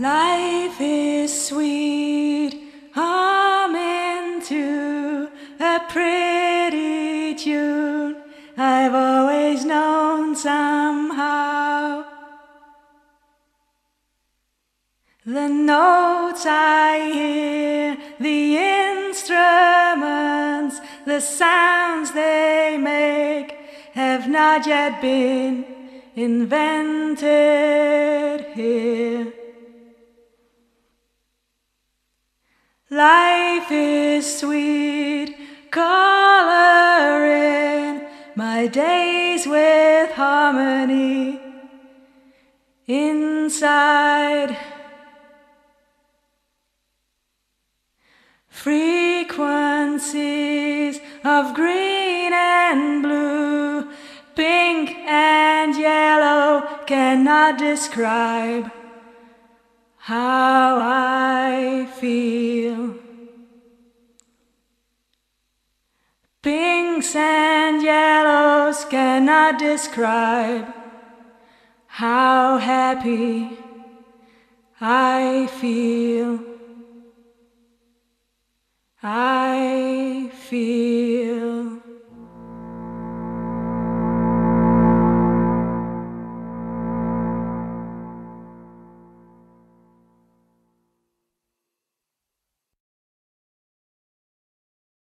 Life is sweet, humming to a pretty tune. I've always known somehow. The notes I hear, the instruments, the sounds they make have not yet been invented here. Life is sweet, coloring my days with harmony inside. Frequencies of green and blue, pink and yellow cannot describe how I feel. Pinks and yellows cannot describe how happy I feel. I feel